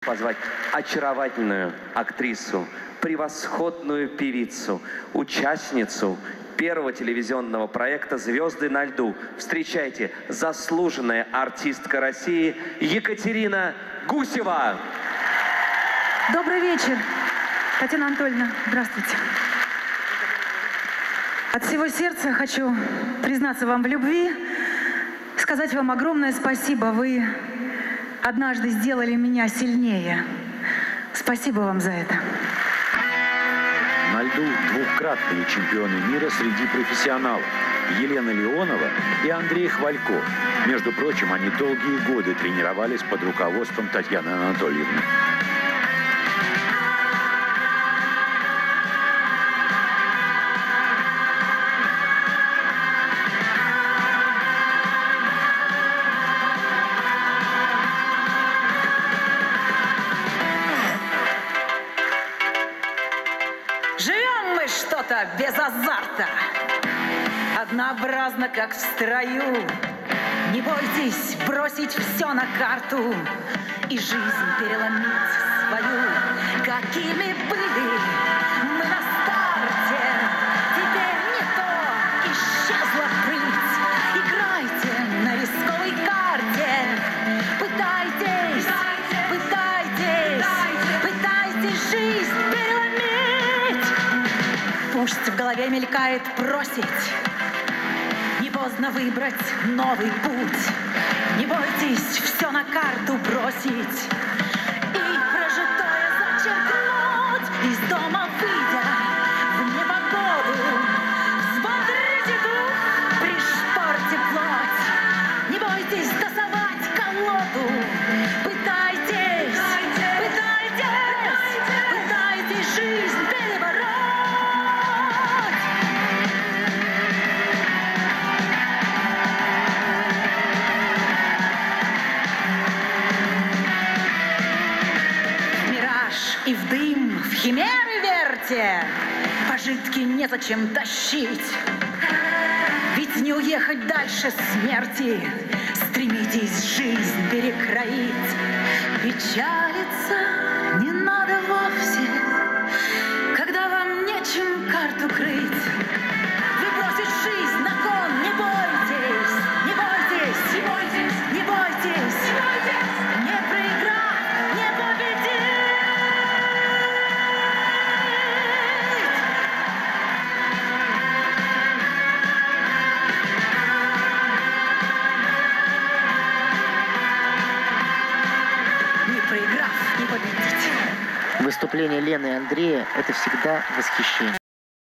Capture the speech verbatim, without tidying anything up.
позвать очаровательную актрису, превосходную певицу, участницу первого телевизионного проекта «Звезды на льду». Встречайте, заслуженная артистка России Екатерина Гусева. Добрый вечер, Татьяна Анатольевна. Здравствуйте. От всего сердца хочу признаться вам в любви, сказать вам огромное спасибо. Вы однажды сделали меня сильнее. Спасибо вам за это. На льду двукратные чемпионы мира среди профессионалов Елена Леонова и Андрей Хвалько. Между прочим, они долгие годы тренировались под руководством Татьяны Анатольевны. Живем мы что-то без азарта, однообразно, как в строю. Не бойтесь бросить все на карту и жизнь переломить свою. Какими были мы на старте, теперь не то, исчезла прыть. Играйте на рисковой карте, пытайтесь, пытайтесь, пытайтесь жизнь переломить. Пусть в голове мелькает просить, не поздно выбрать новый путь. Не бойтесь все на карту бросить и прожитое зачеркнуть. Из дома выйдя в непогоду, взбодрите дух, пришпорьте плоть. Не бойтесь тасовать колоду, пытайтесь, пытайтесь, пытайтесь жизнь перебороть. И в дым, в химеры верьте, пожитки незачем тащить. Ведь не уехать дальше смерти, стремитесь жизнь перекроить. Печалиться не надо вовсе, когда вам нечем карту крыть. Вы бросить жизнь на кон, не бойтесь, не бойтесь, не бойтесь, не бойтесь, не бойтесь, не проиграв, не победить. Выступление Лены и Андрея – это всегда восхищение.